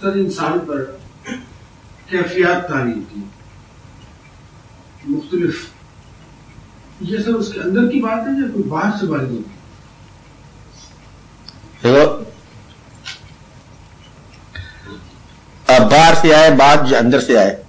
سر انسان پر کیفیات تعلیم کی مختلف، یہ سر اس کے اندر کی بات ہے یا کوئی باہر سے وارد ہوتی ہے؟ اب باہر سے آئے بات جو اندر سے آئے،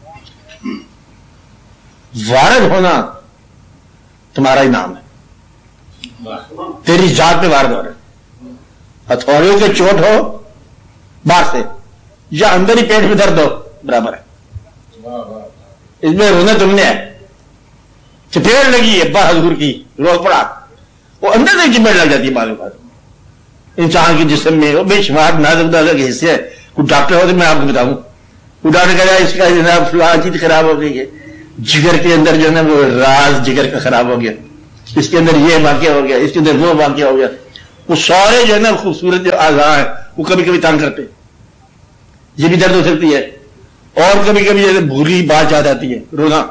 وارد ہونا تمہارا ہی نام ہے، تیری ذات پہ وارد ہو رہا ہے۔ ہتھوڑیوں کے چوٹ ہو باہر سے یا اندر ہی پیٹ میں درد ہو برابر ہے، اس میں رونا تم نے ہے۔ چپیڑ لگی ہے ابا حضور کی روز پڑا، وہ اندر سے چپیڑ لگ جاتی ہے بعض اوقات انسان کے جسم میں، وہ بے شمار نازک نازک حصے۔ کوئی ڈاکٹر ہو تو میں آپ کو بتاؤں، وہ ڈاکٹر کہہ رہا ہے اس کا جناب فلاں چیز خراب ہو گئی ہے، جگر کے اندر جو ہے نا وہ راز جگر کا خراب ہو گیا، اس کے اندر یہ واقعہ ہو گیا، اس کے اندر وہ واقعہ ہو گیا۔ وہ سارے جو ہے نا خوبصورت جو اعضاء ہیں وہ کبھی کبھی تنگ کرتے، یہ بھی درد ہو سکتی ہے، اور کبھی کبھی جیسے بھولی بات یاد آتی ہے رونا،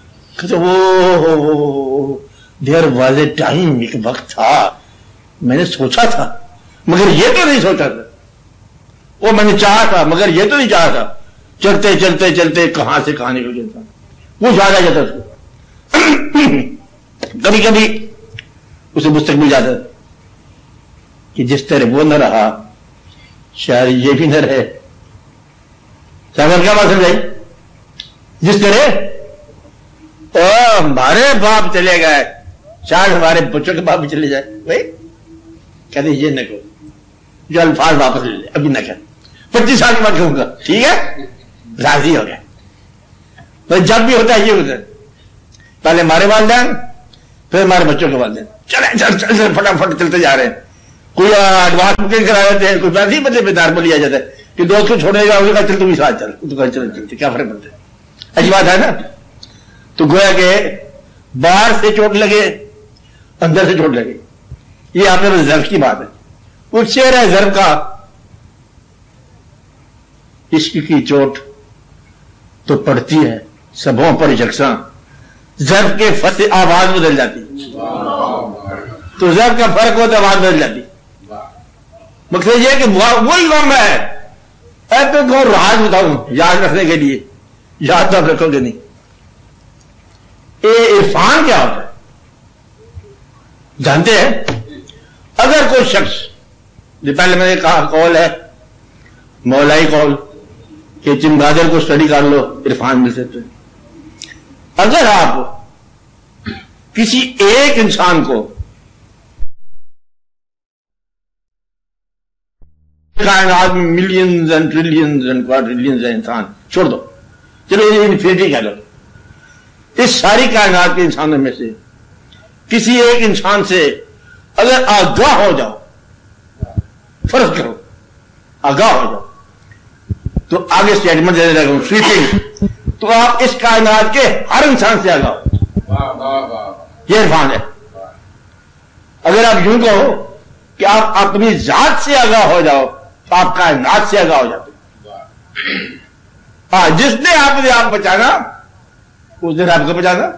وہ دیر واز اے ٹائم، ایک وقت تھا میں نے سوچا تھا مگر یہ تو نہیں سوچا تھا، وہ میں نے چاہا تھا مگر یہ تو نہیں چاہا تھا، چلتے چلتے چلتے کہاں سے کہاں نکل جاتا، وہ یاد آ جاتا تھا۔ کبھی کبھی اسے مستقبل یاد آتا کہ جس طرح وہ نہ رہا شاید یہ بھی نہ رہے۔ کیا بات سمجھائی؟ جس طرح ہمارے باپ چلے گئے شاید ہمارے بچوں کے باپ بھی چلے جائے، بھائی کہتے یہ نہ کہو، جو الفاظ واپس لے لے، ابھی نہ کہہ، 25 سال کے بعد کہوں گا، ٹھیک ہے راضی ہو گیا۔ تو جب بھی ہوتا ہے یہ ہوتا ہے، پہلے ہمارے والدین پھر ہمارے بچوں کے والدین، چلے فٹافٹ چلتے جا رہے ہیں، کوئی ایڈوانس بکنگ کرا دیتے ہیں، کوئی پیسے ہی بدلے پہ دار بولیا جاتا ہے کہ دوست کو چھوڑے گا، اس کا چل تم بھی ساتھ چل، تو چل چلتے کیا فرق پڑتا ہے؟ عجیب بات ہے نا۔ تو گویا کہ باہر سے چوٹ لگے اندر سے چوٹ لگے، یہ آپ نے ضرب کی بات ہے۔ وہ چہرہ ضرب کا عشق کی چوٹ تو پڑتی ہے سبوں پر یکساں، ضرب کے فتح آواز بدل جاتی، تو ضرب کا فرق ہو تو آواز بدل جاتی۔ مقصد یہ کہ وہی غم ہے، ایسے کو راز بتاؤں یاد رکھنے کے لیے، یاد تو رکھو گے نہیں۔ عرفان کیا ہوتا ہے جانتے ہیں؟ اگر کوئی شخص، جو پہلے میں نے کہا قول ہے مولائی قول کہ چمگادر کو اسٹڈی کر لو عرفان مل سکتے، اگر آپ کسی ایک انسان کو کائنات میں millions and trillions and quadrillions انسان چھوڑ دو، چلو انفینٹی کہہ لو، اس ساری کائنات کے انسانوں میں سے کسی ایک انسان سے اگر آگاہ ہو جاؤ، فرض کرو آگاہ ہو جاؤ، تو آگے اسٹیٹمنٹ دینے لگا ہوں سویپنگ، تو آپ اس کائنات کے ہر انسان سے آگاہ ہو، یہ عرفان ہے۔ اگر آپ یوں کہو کہ آپ اپنی ذات سے آگاہ ہو جاؤ تو آپ کائنات سے آگاہ ہو جاتے۔ ہاں، جس نے آپ نے آپ بچانا اس نے آپ کو بچانا،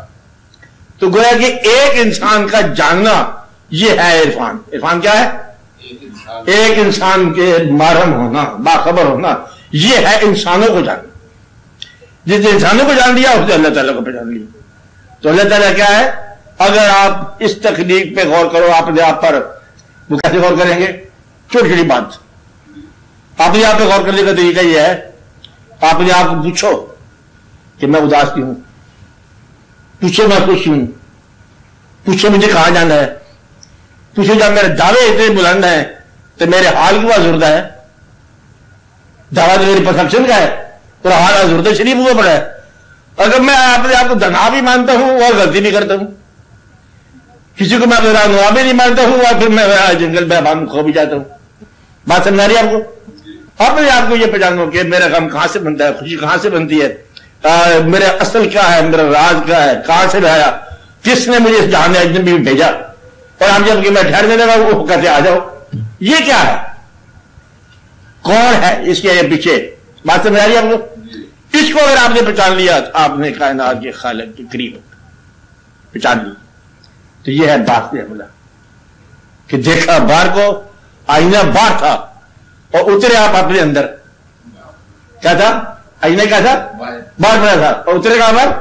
تو گویا کہ ایک انسان کا جاننا یہ ہے عرفان۔ عرفان کیا ہے؟ ایک انسان کے محرم ہونا، باخبر ہونا، یہ ہے انسانوں کو جاننا۔ جس نے انسانوں کو جان لیا اس نے اللہ تعالیٰ کو پہچان لیا۔ تو اللہ تعالیٰ کیا ہے؟ اگر آپ اس تخلیق پہ غور کرو اپنے آپ پر، وہ کیسے غور کریں گے؟ چھوٹی چھوٹی بات اپنے آپ پہ غور کرنے کا طریقہ یہ ہے، اپنے آپ کو پوچھو کہ میں اداس کیوں ہوں، پوچھو میں خوش ہوں، پوچھو مجھے کہاں جانا ہے، پوچھو جب میرے دعوے اتنے بلند ہیں تو میرے حال کیوں آزردہ ہے؟ دعویٰ تو میری پرسپشن کا ہے اور حال آزردہ شریف ہوا پڑا ہے۔ اگر میں اپنے آپ کو دنا بھی مانتا ہوں اور غلطی بھی کرتا ہوں، کسی کو میں اپنا نوا بھی نہیں مانتا ہوں اور پھر میں جنگل بیابان کھو بھی جاتا ہوں، بات سمجھا رہی ہے آپ کو؟ اپنے آپ کو یہ پہچانو کہ میرا غم کہاں سے بنتا ہے، خوشی کہاں سے بنتی ہے، میرا اصل کیا ہے، میرا راز کیا ہے، کہاں سے لایا، کس نے مجھے اس جہان اجنبی میں بھیجا، اور ہم جب کہ میں ٹھہرنے لگا وہ کہتے آ جاؤ، یہ کیا ہے، کون ہے اس کے پیچھے؟ بات سمجھ آ رہی ہے آپ کو؟ اس کو اگر آپ نے پہچان لیا تو آپ نے کائنات کے خالق کے قریب پہچان لی۔ تو یہ ہے بات حملہ کہ دیکھا باہر کو، آئینہ باہر تھا اور اترے آپ اپنے اندر، क्या था? आईने क्या था? बहुत बड़ा था। और उतरे कहां पर?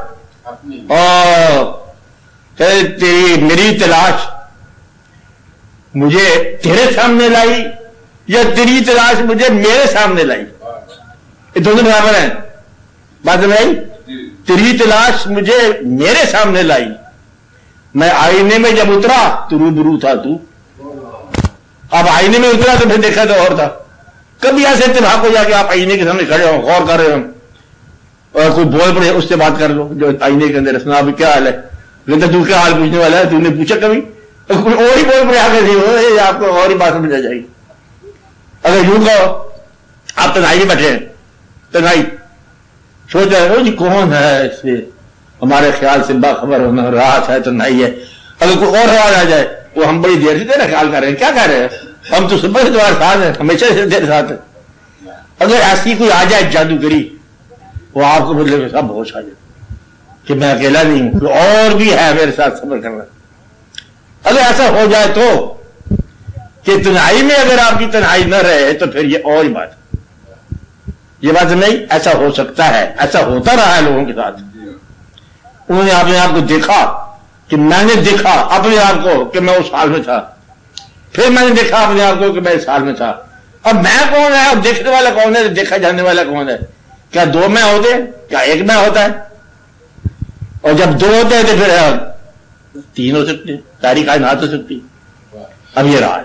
तेरी मेरी तलाश मुझे तेरे सामने लाई या तेरी तलाश मुझे मेरे सामने लाई? ये दोनों बराबर हैं। बात समझ आई? तेरी तलाश मुझे मेरे सामने लाई, मैं आईने में जब उतरा तो रूबरू था तू। अब आईने में उतरा तो फिर देखा तो और था। कभी ऐसे इत्तेफाक हो जाके आप आईने के सामने खड़े हो, गौर कर रहे हो और कोई बोल पड़े, उससे बात कर लो जो आईने के अंदर। सुना अभी क्या हाल है? लेकिन तू क्या हाल पूछने वाला है? तूने पूछा कभी? तो कोई और ही बोल पड़े आगे नहीं, आपको और ही बात समझ आ जाएगी। अगर यूं कहो आप तनाई में बैठे हैं, तनाई सोच रहे हो जी कौन है, इससे हमारे ख्याल से बाखबर होना, राहत है, तनाई है। अगर कोई और आवाज आ जाए वो हम बड़ी देर से तेरा ख्याल कर रहे हैं, क्या कर रहे हैं? हम तो सुबह से तुम्हारे साथ हैं, हमेशा से तेरे साथ है। अगर ऐसी कोई आ जाए जादूगरी, वो आपको मतलब सब होश आ जाए कि मैं अकेला नहीं हूं, तो और भी है मेरे साथ सब्र करना। अगर ऐसा हो जाए तो कि तन्हाई में अगर आपकी तन्हाई न रहे तो फिर ये और ही बात, ये बात नहीं। ऐसा हो सकता है, ऐसा होता रहा है लोगों के साथ। उन्होंने अपने आप को देखा कि मैंने देखा अपने आप को कि मैं उस हाल में था, फिर मैंने देखा अपने आप को कि मैं इस हाल में था। अब मैं कौन है और देखने वाला कौन है, देखा जाने वाला कौन है? क्या दो मैं होते हैं? क्या एक मैं होता है? और जब दो होते हैं तो फिर तीन हो सकते हैं, सारी कायनात हो सकती। अब ये राज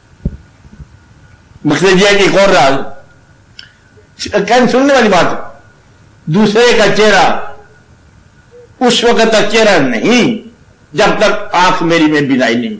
मकसद यह है कि एक और राज कहने सुनने वाली बात, दूसरे का चेहरा उस वक्त तक चेहरा नहीं जब तक आंख मेरी में बिनाई नहीं।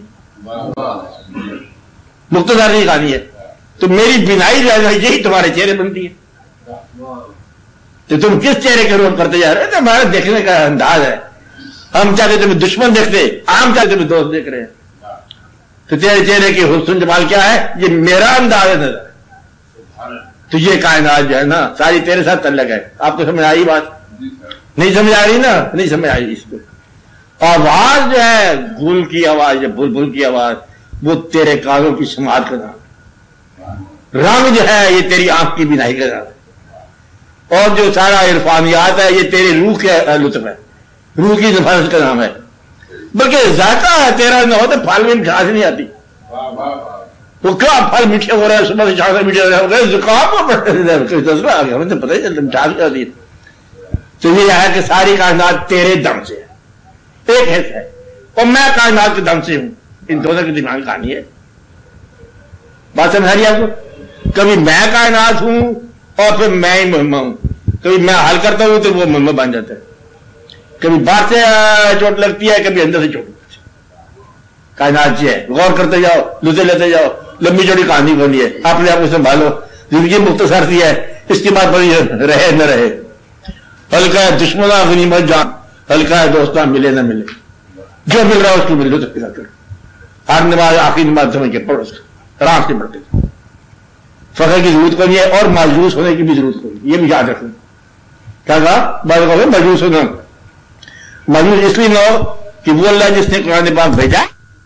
मुख्तसार की कहानी है। तो मेरी बिनाई रहना यही तुम्हारे चेहरे बनती है। तो तुम किस चेहरे के रोल करते जा रहे हो? तो हमारा देखने का अंदाज है। हम चाहते तुम्हें दुश्मन देखते, आम चाहते तुम्हें दोस्त देख रहे हैं। तो तेरे चेहरे की हुस्न जमाल क्या है? ये मेरा अंदाज है नजर। तो ये कायनात जो है ना सारी तेरे साथ तल्लक है। आपको समझ आई बात? नहीं समझ आ रही ना? नहीं समझ आई। इसको आवाज जो है गुल की आवाज या बुलबुल की आवाज, वो तेरे कानों की समात का नाम। रंग जो है ये तेरी आंख की बिनाई का नाम। और जो सारा इरफानियात है ये तेरी रूह के लुत्फ है, रूह की नफाजत का नाम है। बल्कि जायका है तेरा न हो तो फल में घास नहीं आती। वो क्या फल मीठे हो रहे हैं, सुबह से शाम से मीठे हो रहे हैं, जुकाम दसरा आ गया, हमें तो पता ही चलता मीठास क्या होती है। तो ये है कि सारी कायनात तेरे दम से है, एक हिस्सा है, और मैं कायनात के दम से हूं। इन दोनों की दिमाग कहानी है। बात समझ आ रही है आपको? कभी मैं कायनात हूं और फिर मैं ही मोहम्मद हूं। कभी मैं हल करता हूं तो वो मोहम्मद बन जाता है। कभी बाहर से चोट लगती है, कभी अंदर से चोट लगती है। कायनात जी है, गौर करते जाओ, लुते लेते जाओ। लंबी चौड़ी कहानी बनी है, अपने आप को संभालो। जिंदगी मुख्तसर सी है, इसके बाद बड़ी रहे न रहे। हल्का है दुश्मना गनीमत जान, हल्का है दोस्ता मिले न मिले। जो मिल रहा है उसको मिल लो, तो फिर करो। हर नमाज आखिरी नमाज समझ के पढ़ो, आराम से पढ़ते जाओ। फखर की जरूरत को नहीं है और मायूस होने की भी जरूरत को नहीं, ये भी याद रखना। क्या कहा? बात कहो मायूस होना, मायूस इसलिए ना हो कि वो अल्लाह जिसने कुरान पाक भेजा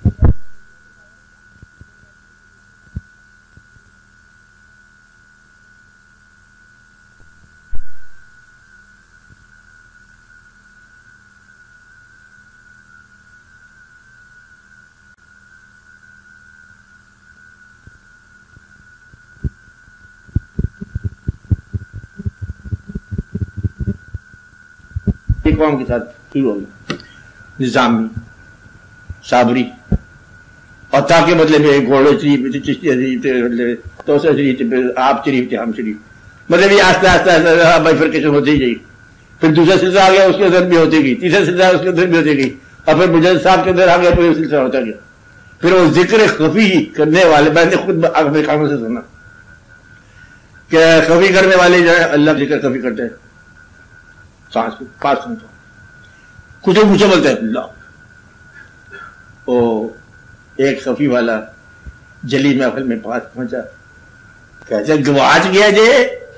कौम के साथ शुरू होगी। निजामी, साबरी और ताकि बदले में घोड़े शरीफ थे, चिश्ती शरीफ थे, तोसा शरीफ थे, आप शरीफ थे, हम शरीफ। मतलब ये आस्ते आस्ते आस्ते बाइफरकेशन होती ही गई। फिर दूसरा सिलसिला आ गया, उसके अंदर भी होती गई। तीसरा सिलसिला उसके अंदर भी होती गई। और फिर मुजद्दिद साहब के अंदर आ गया, फिर सिलसिला होता गया। फिर वो जिक्र खफी करने वाले, मैंने खुद अपने कानों से सुना कि खफी करने वाले जो है अल्लाह जिक्र खफी करते हैं। सांस को पास सुनता कुछ मुझे बोलते हैं अल्लाह। ओ एक खफी वाला जली महफिल में पास पहुंचा, कैसे गवाच गया जे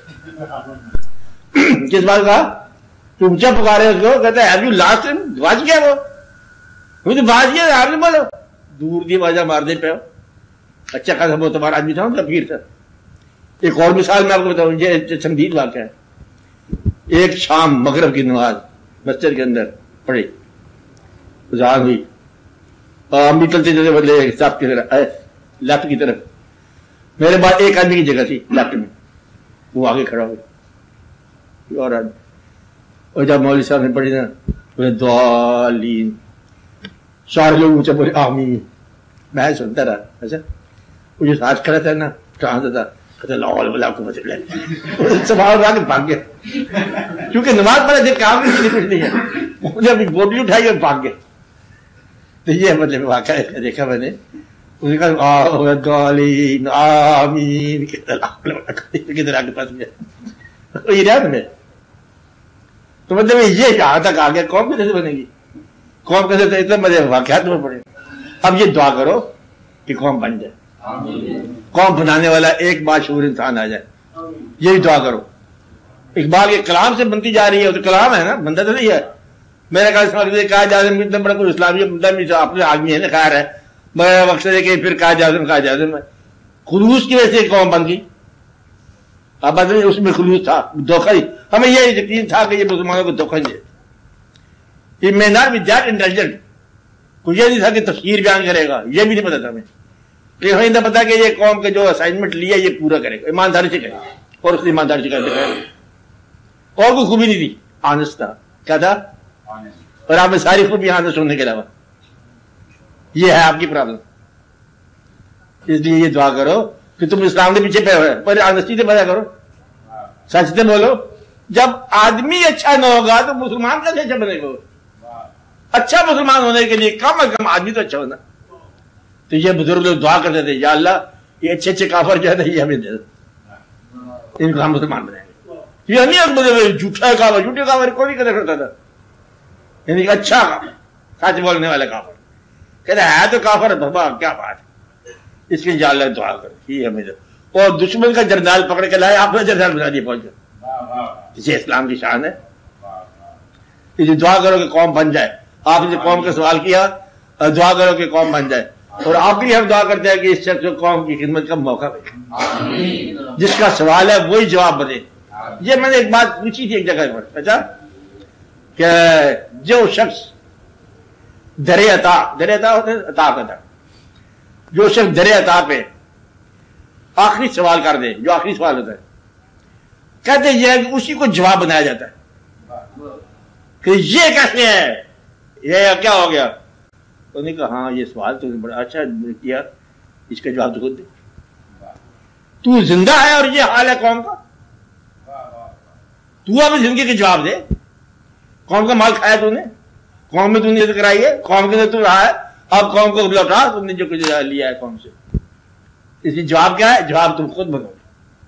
किस बात का? तुम ऊंचा पुकारे उसको, कहते हैं हैव यू लास्ट हिम? गवाच गया वो, मुझे बात गया आपने बोलो। दूर दी बाजा मारने पे अच्छा खासा वो तुम्हारा आदमी था, उनका पीर था। ایک اور مثال میں آپ کو بتاؤں، یہ سنگیت واقعہ ہے۔ ایک شام مغرب کی نماز مسجد کے اندر پڑھی، اذان ہوئی، اور ہم بھی چلتے چلتے بدلے صاحب کی طرف لیفٹ کی طرف، میرے بعد ایک آدمی کی جگہ تھی لیفٹ میں، وہ آگے کھڑا ہوا اور آدمی، اور جب مولوی صاحب نے پڑھی نا دعالین، سارے لوگ اونچے بولے آمین، میں سنتا رہا۔ اچھا وہ جو ساتھ کھڑا تھا نا کہاں تھا سوال اٹھا کے بھاگ گیا، کیونکہ نماز پڑھے تھے کام نہیں کچھ نہیں ہے، مجھے ابھی بوٹلی اٹھائی اور بھاگ گئے۔ تو یہ مطلب واقعہ دیکھا میں نے، اس نے کہا دعالین آمین کدھر آگے پاس گیا یہ رہا میں، تو مطلب یہ کہاں تک آ گیا، قوم کیسے بنے گی، قوم کیسے اتنے مزے واقعات میں پڑے۔ اب یہ دعا کرو کہ قوم بن جائے، قوم بنانے والا ایک باشعور انسان آ جائے، یہی دعا کرو۔ اقبال کے کلام سے بنتی جا رہی ہے، تو کلام ہے نا، بندہ تو نہیں ہے۔ میرا قائد اعظم اتنا بڑا کوئی اسلامی اپنے آدمی ہے نا، خیر ہے، مگر مقصد ہے کہ پھر قائد اعظم ہے، خلوص کی وجہ سے قوم بن گئی۔ اب اس میں خلوص تھا، دھوکہ ہی، ہمیں یہ یقین تھا کہ یہ مسلمانوں کو دھوکہ نہیں ہے، may not be that intelligent، کوئی یہ نہیں تھا کہ تفسیر بیان کرے گا، یہ بھی نہیں پتا تھا ہمیں، کہ ہمیں نہیں پتا کہ یہ قوم کے جو اسائنمنٹ لیا یہ پورا کرے گا، ایمانداری سے کرے گا، اور اس نے ایمانداری سے کرتے کرے، اور کوئی خوبی نہیں تھی، آنسٹ تھا، کیا تھا، اور آپ میں ساری خوبی آنسٹ ہونے کے علاوہ، یہ ہے آپ کی پرابلم۔ اس لیے یہ دعا کرو کہ تم اسلام کے پیچھے پہ ہوئے، پر آنسٹی سے پیدا کرو، سچ سے بولو۔ جب آدمی اچھا نہ ہوگا تو مسلمان کیسے اچھا بنے گا؟ اچھا مسلمان ہونے کے لیے کم از کم آدمی تو اچھا ہونا۔ تو یہ بزرگ لوگ دعا کرتے تھے، یا اللہ یہ اچھے اچھے کافر جو ہے یہ ہمیں دے دو، ان کو ہم مسلمان بنائیں گے۔ یہ نہیں جھوٹا کافر، جھوٹے کافر کوئی نہیں کرتا تھا، یعنی اچھا سچ بولنے والا کافر، کہتے ہے تو کافر بابا کیا بات ہے، اس کے یا اللہ دعا کر یہ ہمیں دے۔ اور دشمن کا جرنیل پکڑ کے لائے، آپ نے جرنیل بنا دیا پہنچ جائے، یہ اسلام کی شان ہے۔ یہ دعا کرو کہ قوم بن جائے، آپ نے قوم کا سوال کیا، دعا کرو کہ قوم بن جائے، اور آخری ہم دعا کرتے ہیں کہ اس شخص کو قوم کی خدمت کا موقع ملے، جس کا سوال ہے وہی جواب بنے۔ یہ میں نے ایک بات پوچھی تھی ایک جگہ پر، اچھا کہ جو شخص در عطا ہوتا ہے، عطا کرتا، جو شخص در عطا پہ آخری سوال کر دے، جو آخری سوال ہوتا ہے، کہتے یہ ہے کہ اسی کو جواب بنایا جاتا ہے کہ یہ کیسے ہے، یہ کیا ہو گیا، تو نے کہا ہاں یہ سوال تو بڑا اچھا کیا، اس کا جواب تو خود دے، تو زندہ ہے اور یہ حال ہے قوم کا، تو اپنی زندگی کے جواب دے۔ قوم کا مال کھایا تو نے، قوم میں تو نے عزت کرائی ہے، قوم کے تو رہا ہے، اب قوم کو لوٹا تم نے جو کچھ لیا ہے قوم سے، اس لیے جواب کیا ہے، جواب تم خود بنو۔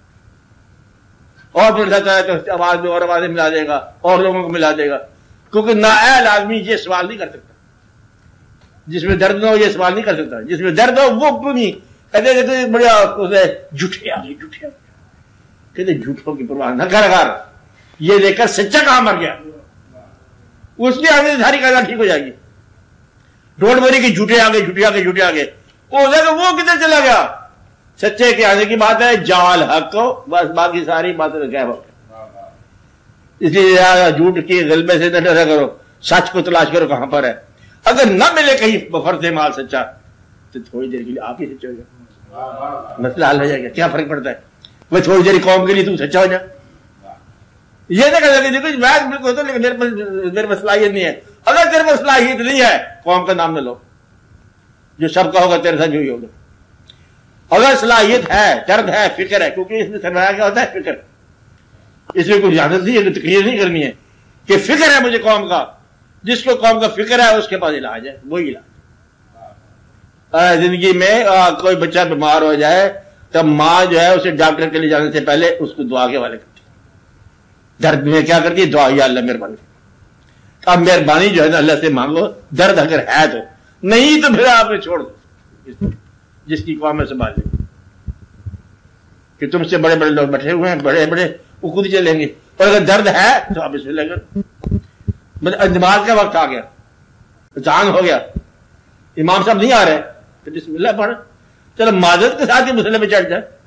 اور پھر جاتا ہے تو آواز میں اور آوازیں ملا دے گا اور لوگوں کو ملا دے گا، کیونکہ نااہل آدمی یہ سوال نہیں کر سکتا، جس میں درد نہ ہو یہ سوال نہیں کر سکتا، جس میں درد ہو وہ نہیں کہتے بڑا جھوٹے آ گئے، جھوٹے کہتے جھوٹوں کی پرواہ نہ کر، یہ لے کر سچا کہاں مر گیا، اس لیے آگے ساری کاغذ ٹھیک ہو جائے گی۔ ڈونٹ وری کہ جھوٹے آگے جھوٹے آگے جھوٹے آگے، وہ کدھر چلا گیا، سچے کے آنے کی بات ہے، جال حق کو بس، باقی ساری باتیں غائب ہو گئی۔ اس لیے جھوٹ کی غلبے سے نہ ڈرا کرو، سچ کو تلاش کرو کہاں پر ہے، اگر نہ ملے کہیں بفرض مال سچا تو تھوڑی دیر کے لیے آپ ہی سچا ہو جائے، مسئلہ حل ہو جائے گا، کیا فرق پڑتا ہے، وہ تھوڑی دیر قوم کے لیے تم سچا ہو جا، یہ نہ کہہ سکتے دیکھو میں بالکل ہوتا لیکن میرے میں صلاحیت نہیں ہے، اگر تیرے میں صلاحیت نہیں ہے قوم کا نام نہ لو، جو سب کا ہوگا تیرے ساتھ جو ہی ہوگا۔ اگر صلاحیت ہے، درد ہے، فکر ہے، کیونکہ اس میں سرمایہ کیا ہوتا ہے، فکر، اس میں کوئی اجازت نہیں ہے، تقریر نہیں کرنی ہے کہ فکر ہے مجھے قوم کا، جس کو قوم کا فکر ہے اس کے پاس علاج ہے، وہی علاج۔ زندگی میں کوئی بچہ بیمار ہو جائے تب ماں جو ہے اسے ڈاکٹر کے لیے جانے سے پہلے اس کو دعا کے حوالے کرتی، درد میں کیا کرتی ہے، دعا، یا اللہ مہربانی، اب مہربانی جو ہے نا اللہ سے مانگو، درد اگر ہے تو، نہیں تو پھر آپ نے چھوڑ دو، جس کی قوم میں سنبھال لیں کہ تم سے بڑے بڑے لوگ بیٹھے ہوئے ہیں، بڑے بڑے وہ خود ہی چلیں گے، اور اگر درد ہے تو آپ اس میں لے کر نماز کا وقت آ گیا، جان ہو گیا، امام صاحب نہیں آ رہے تو بسم اللہ پڑھ، چلو معذرت کے ساتھ ہی مسئلے پہ چڑھ جائے،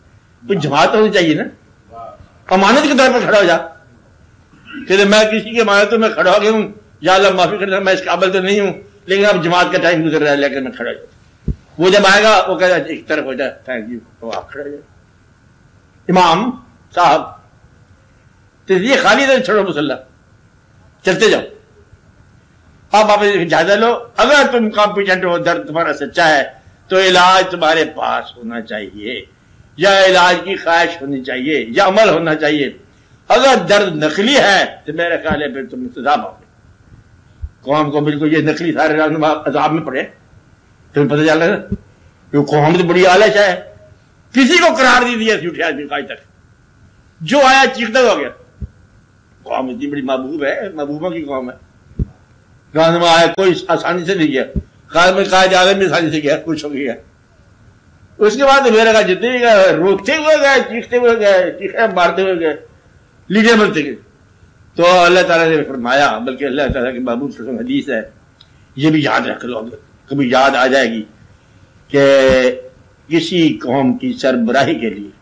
کوئی جماعت ہونی چاہیے نا. امانت کے طور پر کھڑا ہو جا کہ میں کسی کی امانتوں میں کھڑا ہو گیا ہوں, یا اللہ معافی کرنا, میں اس قابل تو نہیں ہوں, لیکن اب جماعت کا ٹائم گزر رہا ہے, لے کر میں کھڑا ہو جاؤں. وہ جب آئے گا وہ کہے گا ایک طرف ہو جائے, تھینک یو, تو آپ کھڑے ہو جائے. امام صاحب تو یہ خالی طرح چھوڑو مسلح, چلتے جاؤ. اب آپ جائزہ لو, اگر تم کمپیٹنٹ ہو, درد تمہارا سچا ہے, تو علاج تمہارے پاس ہونا چاہیے, یا علاج کی خواہش ہونی چاہیے, یا عمل ہونا چاہیے. اگر درد نقلی ہے تو میرا خیال ہے پھر تم انتظام آؤ گے. قوم کو بالکل یہ نقلی سارے عذاب میں پڑے, تمہیں پتہ چل رہا ہے کہ قوم تو بڑی آلش ہے, کسی کو قرار نہیں دیا جھوٹے آدمی کا آج تک, جو آیا چیختا ہو گیا. قوم اتنی بڑی محبوب ہے, محبوبوں کی قوم ہے. رہنما آیا کوئی آسانی سے نہیں گیا, خیر میں قائد اعظم بھی آسانی سے گیا, خوش ہو گیا. اس کے بعد میرے کہا جتنے بھی روکتے ہوئے گئے, چیختے ہوئے گئے, چیخے مارتے ہوئے گئے, لیڈر بنتے گئے. تو اللہ تعالیٰ نے فرمایا, بلکہ اللہ تعالیٰ کے محبوب صلی اللہ علیہ وسلم حدیث ہے, یہ بھی یاد رکھ لو, کبھی یاد آ جائے گی کہ کسی قوم کی سربراہی کے لیے,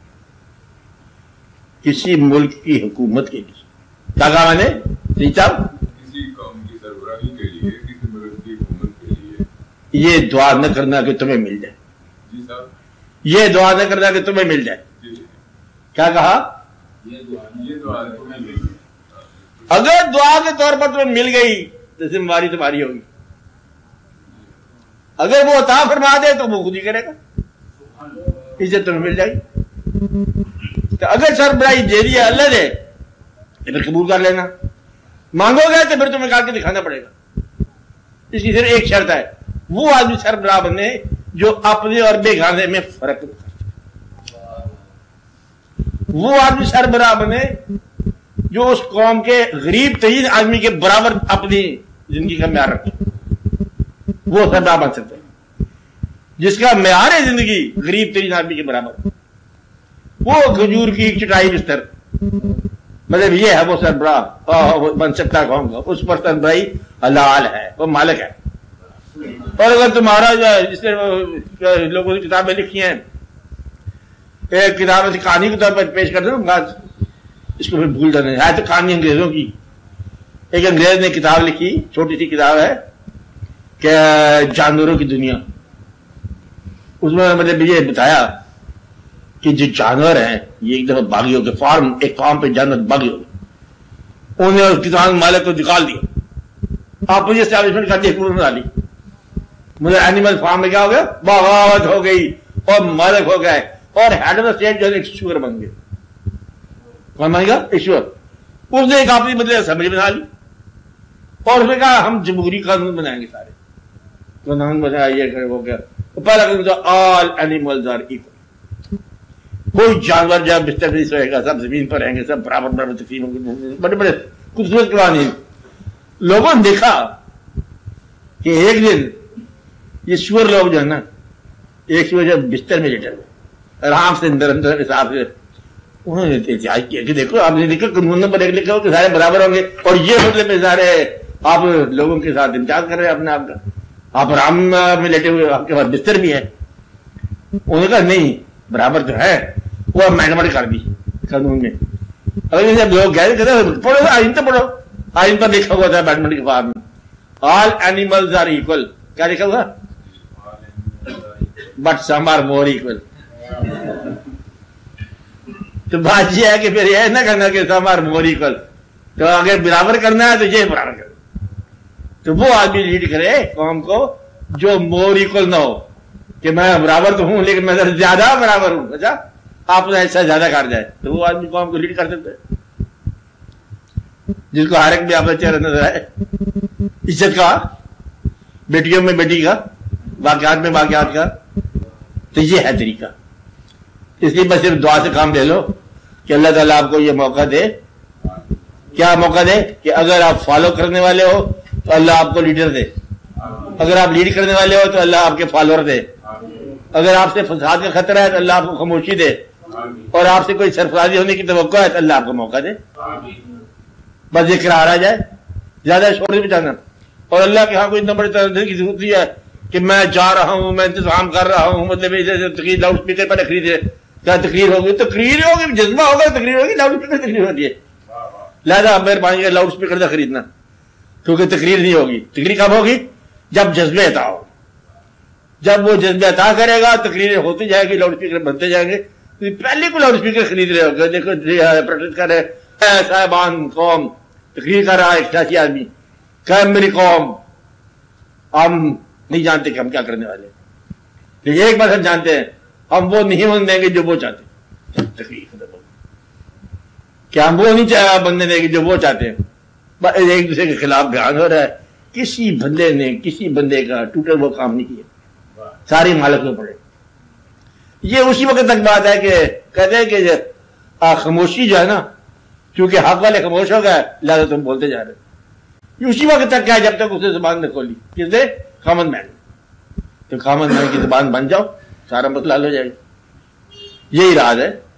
کسی ملک کی حکومت کے لیے, کیا کہا میں نے صاحب, کسی قوم کی سربراہی کے لیے, کسی ملک کی حکومت کے لیے یہ دعا نہ کرنا کہ تمہیں مل جائے. جی صاحب, یہ دعا نہ کرنا کہ تمہیں مل جائے. جی کیا کہا, یہ دعا تمہیں مل گئی. اگر دعا کے طور پر تمہیں مل گئی تو ذمہ داری تمہاری ہوگی, اگر وہ عطا فرما دے تو وہ خود ہی کرے گا, اسے تمہیں مل جائے گی. تو اگر سربراہی دے دی ہے اللہ دے تو پھر قبول کر لینا, مانگو گے تو پھر تمہیں کہا کے دکھانا پڑے گا. اس کی صرف ایک شرط ہے, وہ آدمی سربراہ بنے جو اپنے اور بیگانے میں فرق کرتا. وہ آدمی سربراہ بنے جو اس قوم کے غریب ترین آدمی کے برابر اپنی زندگی کا معیار رکھے, وہ سربراہ بن سکتے ہیں. جس کا معیار ہے زندگی غریب ترین آدمی کے برابر, وہ کھجور کی چٹائی بستر, مطلب یہ ہے وہ سربراہ بن سکتا ہے قوم کا. اس پر سربراہی حلال ہے, وہ مالک ہے. اور اگر تمہارا جس نے لوگوں نے کتابیں لکھی ہیں, ایک کتاب کہانی کے طور پر پیش کر دوں, اس کو پھر بھول جانا ہے تو کہانی انگریزوں کی. ایک انگریز نے کتاب لکھی, چھوٹی سی کتاب ہے کہ جانوروں کی دنیا. اس میں مطلب یہ بتایا کہ جو جانور ہیں یہ ایک دفعہ باغی ہو گئے, فارم ایک فارم پہ جانور باغی ہو گئے, انہیں کسان مالک کو نکال دیا, آپ مجھے اسٹیبلشمنٹ کر دی, حکومت بنا لی. مجھے اینیمل فارم میں کیا ہو گیا, بغاوت ہو گئی اور مالک ہو گئے, اور ہیڈ آف دا اسٹیٹ جو ہے ایشور بن گئے. کون بن گیا, ایشور. اس نے ایک اپنی بدلے اسمبلی بنا لی, اور اس نے کہا ہم جمہوری قانون بنائیں گے سارے. قانون بنایا, یہ ہو گیا. پہلا قانون تھا آل اینیملز آر ایکول, کوئی جانور جب بستر نہیں سوئے گا, سب زمین پر رہیں گے, سب برابر برابر تقسیم ہوں گے. بڑے بڑے خوبصورت قوانین. لوگوں نے دیکھا کہ ایک دن یہ سور لوگ جو ہے نا, ایک سور جب بستر میں لیٹے ہوئے آرام سے اندر اندر حساب سے, انہوں نے احتجاج کیا کہ دیکھو آپ نے دیکھا قانون نمبر 1 لکھا ہو کہ سارے برابر ہوں گے, اور یہ مطلب میں سارے آپ لوگوں کے ساتھ امتیاز کر رہے ہیں اپنے آپ کا, آپ آرام میں لیٹے ہوئے, آپ کے پاس بستر بھی ہے. انہوں نے کہا نہیں برابر تو ہے, وہ امینڈمنٹ کر دی قانون میں. اگر جب لوگ گئے کہتے پڑھو آئین تو پڑھو, آئین پر لکھا ہوا تھا امینڈمنٹ کے بعد میں آل اینیملز آر ایکول. کیا لکھا ہوا, but some are more equal. تو بات یہ ہے کہ پھر یہ نہ کرنا کہ سم آر مور ایکول, تو اگر برابر کرنا ہے تو یہ برابر کرنا. تو وہ آدمی لیڈ کرے قوم کو جو مور ایکول نہ ہو, کہ میں برابر تو ہوں لیکن میں زیادہ برابر ہوں. اچھا آپ نے ایسا زیادہ کر جائے تو وہ آدمی قوم کو لیڈ کر سکتے, جس کو ہر ایک بھی اپنا چہرہ نظر آئے. عزت کا, بیٹیوں میں بیٹی کا, واقعات میں واقعات کا. تو یہ ہے طریقہ. اس لیے بس صرف دعا سے کام لے لو کہ اللہ تعالیٰ آپ کو یہ موقع دے. کیا موقع دے کہ اگر آپ فالو کرنے والے ہو تو اللہ آپ کو لیڈر دے, اگر آپ لیڈ کرنے والے ہو تو اللہ آپ کے فالوور دے, اگر آپ سے فساد کا خطرہ ہے تو اللہ آپ کو خاموشی دے, اور آپ سے کوئی سرفرازی ہونے کی توقع ہے تو اللہ آپ کو موقع دے. بس یہ قرار آ جائے, زیادہ شور نہیں بچانا. اور اللہ کے ہاں کوئی اتنا بڑے طرح کی ضرورت نہیں ہے کہ میں جا رہا ہوں, میں انتظام کر رہا ہوں, مطلب لاؤڈ اسپیکر پہلے خریدے کیا تقریر ہوگی؟ تقریر ہوگی، جذبہ ہوگا تقریر ہوگی، لاؤڈ اسپیکر تقریر ہوتی ہے. لہٰذا میرے پاس لاؤڈ اسپیکر نہ خریدنا، کیونکہ تقریر نہیں ہوگی. تقریر کب ہوگی؟ جب جذبے عطا ہو. جب وہ جذبے عطا کرے گا تقریریں ہوتی جائے گی، لاؤڈ اسپیکر بنتے جائیں گے. پہلے کو لاؤڈ اسپیکر خرید رہے ہوگا، دیکھو پروٹیسٹ کر رہے صاحبان قوم، تقریر کر رہا ہے ایک سیاسی آدمی کہ میری قوم، ہم نہیں جانتے کہ ہم کیا کرنے والے، لیکن ایک بات ہم جانتے ہیں، ہم وہ نہیں ہونے دیں گے جو وہ چاہتے ہیں. تقریر ختم ہوگی. کیا ہم وہ نہیں بننے دیں گے جو وہ چاہتے ہیں. ایک دوسرے کے خلاف بیان ہو رہا ہے. کسی بندے نے کسی بندے کا ٹوٹے وہ کام نہیں کیا، ساری مالک میں پڑے. یہ اسی وقت تک بات ہے کہ کہتے ہیں کہ خاموشی جو ہے نا، کیونکہ حق والے خاموش ہو گئے لہٰذا تم بولتے جا رہے. یہ اسی وقت تک کیا جب تک اسے زبان نہ کھولی. کس نے؟ خامن مین. تو خامن مین کی زبان بن جاؤ، سارا مسئلہ حل ہو جائے گا. یہی راز ہے.